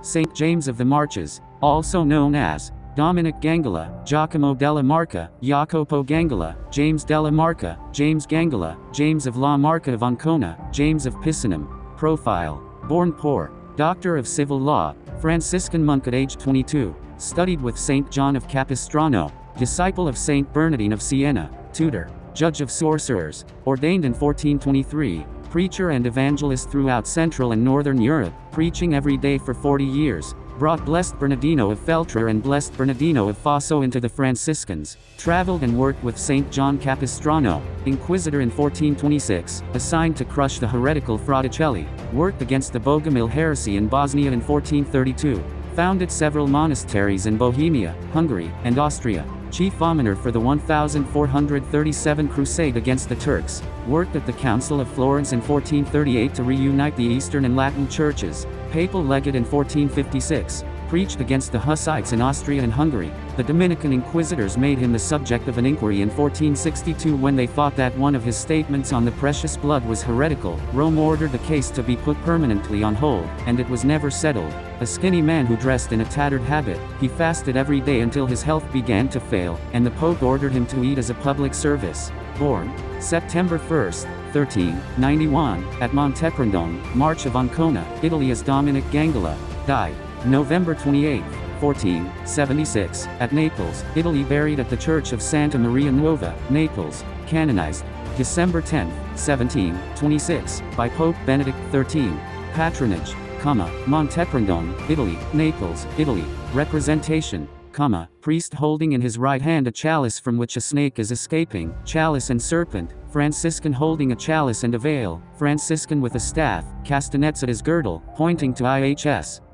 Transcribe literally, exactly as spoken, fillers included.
Saint James of the Marches, also known as Dominic Gangula, Giacomo della Marca, Jacopo Gangula, James della Marca, James Gangula, James of La Marca of Ancona, James of Picenum. Profile. Born poor. Doctor of Civil Law, Franciscan monk at age twenty-two. Studied with Saint John of Capistrano, disciple of Saint Bernardine of Siena. Tutor. Judge of sorcerers. Ordained in fourteen twenty-three. Preacher and evangelist throughout Central and Northern Europe, preaching every day for forty years. Brought Blessed Bernardino of Feltre and Blessed Bernardino of Fosso into the Franciscans. Traveled and worked with Saint John Capistrano, Inquisitor in fourteen twenty-six, assigned to crush the heretical Fraticelli. Worked against the Bogomil heresy in Bosnia in fourteen thirty-two. Founded several monasteries in Bohemia, Hungary, and Austria. Chief almoner for the one thousand four hundred thirty-seven Crusade against the Turks. Worked at the Council of Florence in fourteen thirty-eight to reunite the Eastern and Latin churches. Papal legate in fourteen fifty-six. Preached against the Hussites in Austria and Hungary. The Dominican inquisitors made him the subject of an inquiry in fourteen sixty-two when they thought that one of his statements on the precious blood was heretical. Rome ordered the case to be put permanently on hold, and it was never settled. A skinny man who dressed in a tattered habit, he fasted every day until his health began to fail, and the Pope ordered him to eat as a public service. Born September first, thirteen ninety-one, at Monteprondone, March of Ancona, Italy as Dominic Gangula. Died November twenty-eighth, fourteen seventy-six, at Naples, Italy. Buried at the Church of Santa Maria Nuova, Naples. Canonized December tenth, seventeen twenty-six, by Pope Benedict the thirteenth. Patronage, comma, Monteprondone, Italy, Naples, Italy. Representation, comma, priest holding in his right hand a chalice from which a snake is escaping, chalice and serpent. Franciscan holding a chalice and a veil, Franciscan with a staff, castanets at his girdle, pointing to I H S.